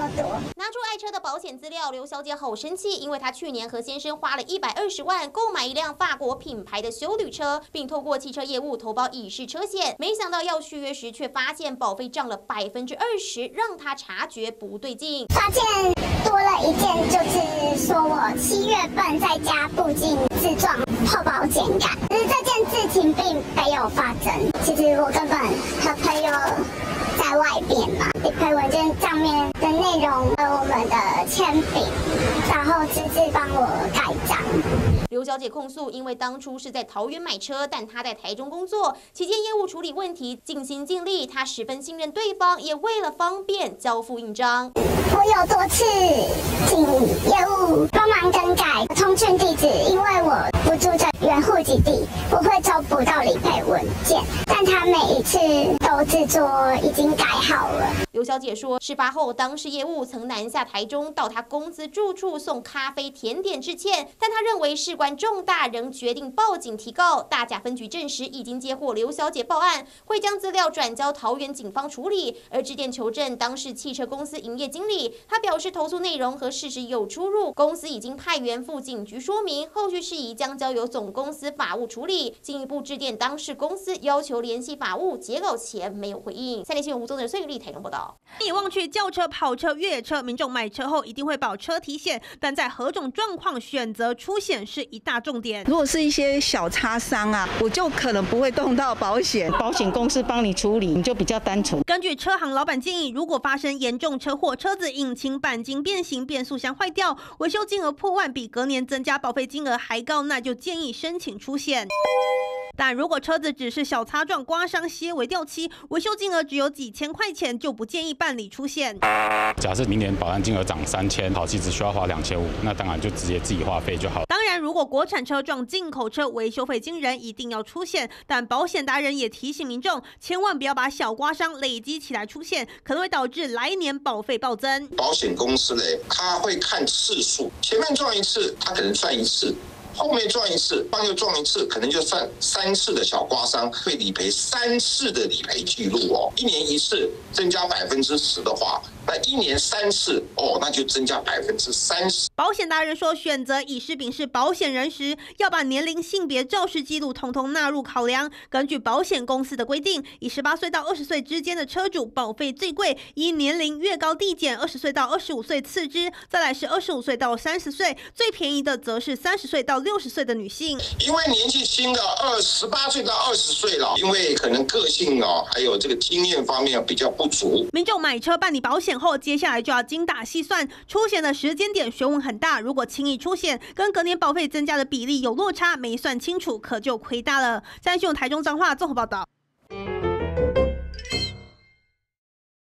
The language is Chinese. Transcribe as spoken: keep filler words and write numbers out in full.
么多。 拿出爱车的保险资料，刘小姐好生气，因为她去年和先生花了一百二十万购买一辆法国品牌的休旅车，并透过汽车业务投保乙式车险，没想到要续约时却发现保费涨了百分之二十，让她察觉不对劲。 发现多了一件，就是说我七月份在家附近自撞后保险杆，可是这件事情并没有发生。其实我根本和朋友在外边嘛，理赔文件上面的内容和我们的签名，然后侄子帮我盖章。 刘小姐控诉，因为当初是在桃园买车，但她在台中工作期间，业务处理问题尽心尽力，她十分信任对方，也为了方便交付印章。 我有多次请业务帮忙更改通讯地址，因为我不住在原户籍地，我会找不到理赔文件，但他每一次都制作已经改好了。 刘小姐说，事发后，当事业务曾南下台中，到她公司住处送咖啡、甜点致歉，但她认为事关重大，仍决定报警提告。大甲分局证实，已经接获刘小姐报案，会将资料转交桃园警方处理。而致电求证当事汽车公司营业经理，他表示投诉内容和事实有出入，公司已经派员赴警局说明，后续事宜将交由总公司法务处理。进一步致电当事公司，要求联系法务，截稿前没有回应。三立新闻吴宗的孙宇丽台中报道。 一望去轿车、跑车、越野车，民众买车后一定会保车体险，但在何种状况选择出险是一大重点。 如果是一些小擦伤啊，我就可能不会动到保险，保险公司帮你处理，你就比较单纯。 根据车行老板建议，如果发生严重车祸，车子引擎钣金变形、变速箱坏掉，维修金额破万，比隔年增加保费金额还高，那就建议申请出险。但如果车子只是小擦撞、刮伤、些微掉漆，维修金额只有几千块钱，就不建议办理出险。 假设明年保单金额涨三千，跑期只需要花两千五，那当然就直接自己花费就好。 当然，如果国产车撞进口车，维修费惊人，一定要出险。但保险达人也提醒民众，千万不要把小刮伤累积起来出险，可能会导致来年保费暴增。 保险公司呢，他会看次数，前面撞一次，他可能算一次。后面撞一次，帮又撞一次，可能就算三次的小刮伤，会理赔三次的理赔记录哦。一年一次增加百分之十的话，那一年三次哦，那就增加百分之三十。 保险达人说，选择乙式、丙式保险人时，要把年龄、性别、肇事记录统统纳入考量。根据保险公司的规定，以十八岁到二十岁之间的车主保费最贵，依年龄越高递减，二十岁到二十五岁次之，再来是二十五岁到三十岁，最便宜的则是三十岁到六十岁的女性。 因为年纪轻的二十八岁到二十岁了，因为可能个性哦，还有这个经验方面比较不足。 民众买车办理保险后，接下来就要精打细算，出险的时间点学问很大。如果轻易出险，跟隔年保费增加的比例有落差，没算清楚，可就亏大了。三立新闻台中彰化综合报道。